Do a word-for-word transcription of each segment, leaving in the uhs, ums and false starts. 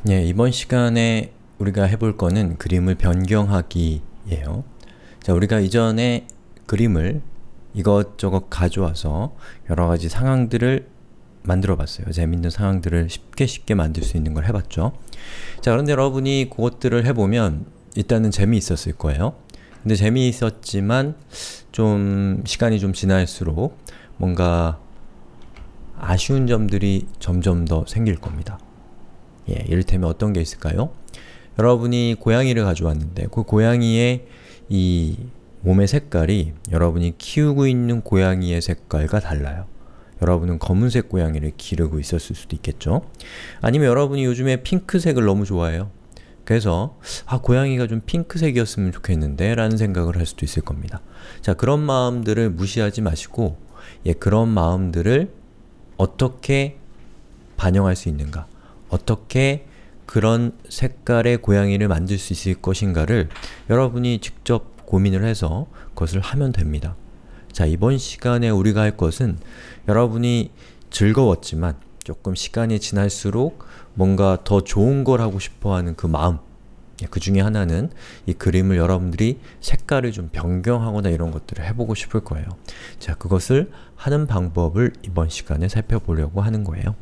예, 이번 시간에 우리가 해볼 거는 그림을 변경하기예요. 자, 우리가 이전에 그림을 이것저것 가져와서 여러가지 상황들을 만들어 봤어요. 재밌는 상황들을 쉽게 쉽게 만들 수 있는 걸 해봤죠. 자, 그런데 여러분이 그것들을 해보면 일단은 재미있었을 거예요. 근데 재미있었지만 좀 시간이 좀 지날수록 뭔가 아쉬운 점들이 점점 더 생길 겁니다. 예, 이를테면 어떤 게 있을까요? 여러분이 고양이를 가져왔는데 그 고양이의 이 몸의 색깔이 여러분이 키우고 있는 고양이의 색깔과 달라요. 여러분은 검은색 고양이를 기르고 있었을 수도 있겠죠? 아니면 여러분이 요즘에 핑크색을 너무 좋아해요. 그래서 아, 고양이가 좀 핑크색이었으면 좋겠는데 라는 생각을 할 수도 있을 겁니다. 자, 그런 마음들을 무시하지 마시고 예, 그런 마음들을 어떻게 반영할 수 있는가, 어떻게 그런 색깔의 고양이를 만들 수 있을 것인가를 여러분이 직접 고민을 해서 그것을 하면 됩니다. 자, 이번 시간에 우리가 할 것은 여러분이 즐거웠지만 조금 시간이 지날수록 뭔가 더 좋은 걸 하고 싶어하는 그 마음, 그 중에 하나는 이 그림을 여러분들이 색깔을 좀 변경하거나 이런 것들을 해보고 싶을 거예요. 자, 그것을 하는 방법을 이번 시간에 살펴보려고 하는 거예요.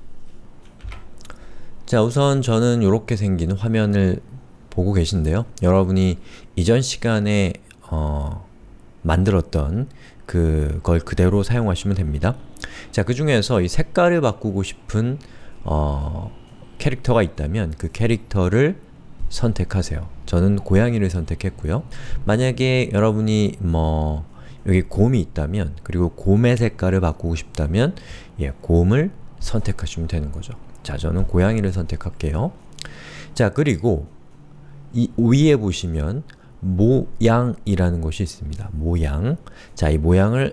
자, 우선 저는 이렇게 생긴 화면을 보고 계신데요. 여러분이 이전 시간에 어, 만들었던 그걸 그대로 사용하시면 됩니다. 자, 그 중에서 이 색깔을 바꾸고 싶은 어, 캐릭터가 있다면 그 캐릭터를 선택하세요. 저는 고양이를 선택했고요. 만약에 여러분이 뭐 여기 곰이 있다면, 그리고 곰의 색깔을 바꾸고 싶다면 예, 곰을 선택하시면 되는 거죠. 자, 저는 고양이를 선택할게요. 자, 그리고 이 위에 보시면 모양이라는 것이 있습니다. 모양. 자, 이 모양을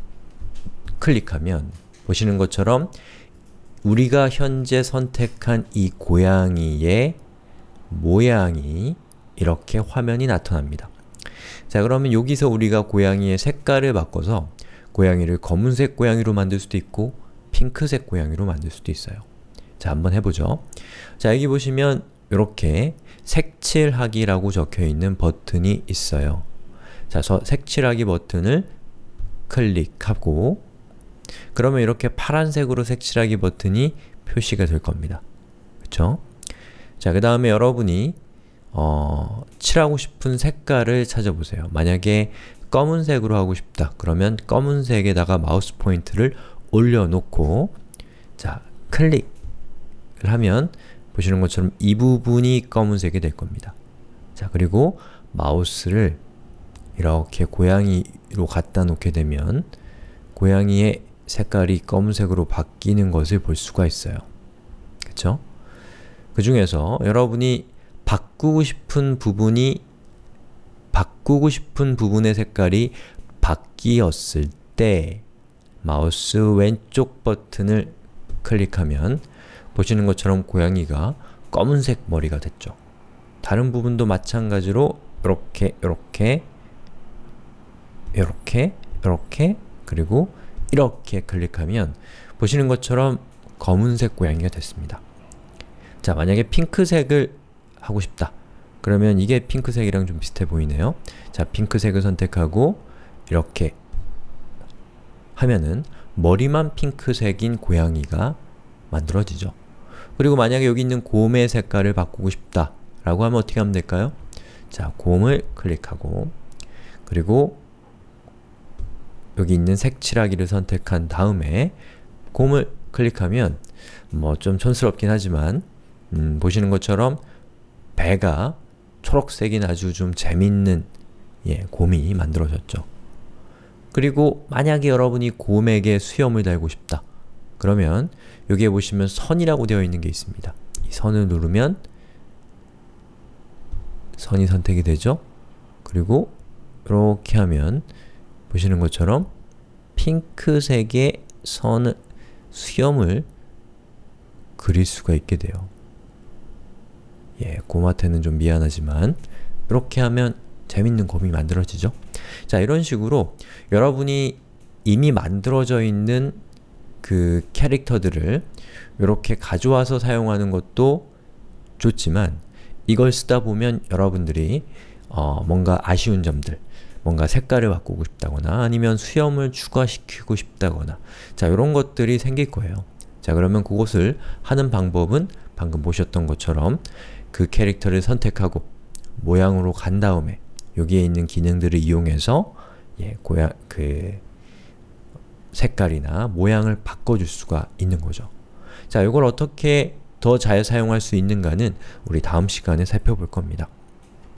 클릭하면 보시는 것처럼 우리가 현재 선택한 이 고양이의 모양이 이렇게 화면이 나타납니다. 자, 그러면 여기서 우리가 고양이의 색깔을 바꿔서 고양이를 검은색 고양이로 만들 수도 있고 핑크색 고양이로 만들 수도 있어요. 자, 한번 해보죠. 자, 여기 보시면 이렇게 색칠하기라고 적혀있는 버튼이 있어요. 자, 저 색칠하기 버튼을 클릭하고 그러면 이렇게 파란색으로 색칠하기 버튼이 표시가 될 겁니다. 그쵸? 자, 그 다음에 여러분이 어, 칠하고 싶은 색깔을 찾아보세요. 만약에 검은색으로 하고 싶다. 그러면 검은색에다가 마우스 포인트를 올려놓고 자, 클릭을 하면 보시는 것처럼 이 부분이 검은색이 될 겁니다. 자, 그리고 마우스를 이렇게 고양이로 갖다 놓게 되면 고양이의 색깔이 검은색으로 바뀌는 것을 볼 수가 있어요. 그쵸? 그 중에서 여러분이 바꾸고 싶은 부분이 바꾸고 싶은 부분의 색깔이 바뀌었을 때 마우스 왼쪽 버튼을 클릭하면 보시는 것처럼 고양이가 검은색 머리가 됐죠. 다른 부분도 마찬가지로 이렇게, 이렇게, 이렇게, 이렇게, 그리고 이렇게 클릭하면 보시는 것처럼 검은색 고양이가 됐습니다. 자, 만약에 핑크색을 하고 싶다. 그러면 이게 핑크색이랑 좀 비슷해 보이네요. 자, 핑크색을 선택하고 이렇게 하면은 머리만 핑크색인 고양이가 만들어지죠. 그리고 만약에 여기 있는 곰의 색깔을 바꾸고 싶다 라고 하면 어떻게 하면 될까요? 자, 곰을 클릭하고 그리고 여기 있는 색칠하기를 선택한 다음에 곰을 클릭하면 뭐 좀 촌스럽긴 하지만 음, 보시는 것처럼 배가 초록색인 아주 좀 재밌는 예, 곰이 만들어졌죠. 그리고 만약에 여러분이 곰에게 수염을 달고 싶다. 그러면 여기에 보시면 선이라고 되어 있는 게 있습니다. 이 선을 누르면 선이 선택이 되죠. 그리고 이렇게 하면 보시는 것처럼 핑크색의 선을, 수염을 그릴 수가 있게 돼요. 예, 곰한테는 좀 미안하지만 이렇게 하면 재밌는 곰이 만들어지죠. 자, 이런 식으로 여러분이 이미 만들어져 있는 그 캐릭터들을 이렇게 가져와서 사용하는 것도 좋지만 이걸 쓰다 보면 여러분들이 어, 뭔가 아쉬운 점들, 뭔가 색깔을 바꾸고 싶다거나 아니면 수염을 추가시키고 싶다거나 자, 이런 것들이 생길 거예요. 자, 그러면 그것을 하는 방법은 방금 보셨던 것처럼 그 캐릭터를 선택하고 모양으로 간 다음에 여기에 있는 기능들을 이용해서 예, 고양, 그 색깔이나 모양을 바꿔줄 수가 있는 거죠. 자, 이걸 어떻게 더 잘 사용할 수 있는가는 우리 다음 시간에 살펴볼 겁니다.